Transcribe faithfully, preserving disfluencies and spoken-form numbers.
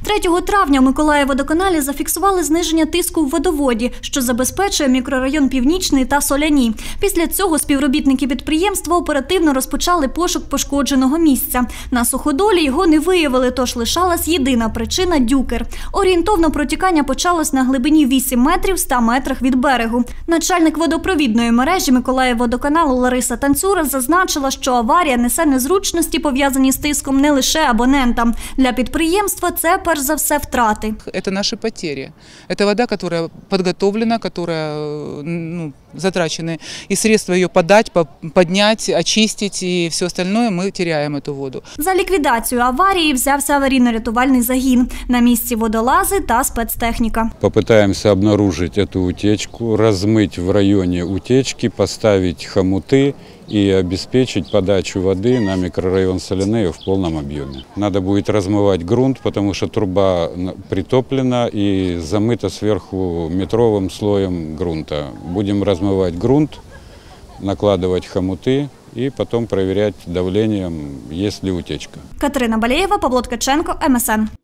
третього травня у Миколаївводоканалі зафіксували зниження тиску в водоводі, що забезпечує мікрорайон Північний та Соляні. Після цього співробітники підприємства оперативно розпочали пошук пошкодженого місця. На суходолі його не виявили, тож лишалась єдина причина – дюкер. Орієнтовно протікання почалось на глибині вісім метрів ста метрах від берегу. Начальник водопровідної мережі Миколаївводоканалу Лариса Танцюра зазначила, що аварія несе незручності, пов'язані з тиском, не лише абонентам. Для підприємства це, перш за все, втрати. Це наші потери. Це вода, яка підготовлена, яка ну, затрачены и средства ее подать, поднять, очистить и все остальное, мы теряем эту воду. За ліквідацію аварії взявся аварійно-рятувальний загін. На місці водолази та спецтехніка. Попытаемся обнаружить эту утечку, размыть в районе утечки, поставить хомуты и обеспечить подачу воды на микрорайон Соляные в полном объеме. Надо будет размывать грунт, потому что труба притоплена и замыта сверху метровым слоем грунта. Будем размывать грунт, накладывать хомуты и потом проверять давлением, есть ли утечка. Катерина Балеєва, Павло Ткаченко, ем ес ен.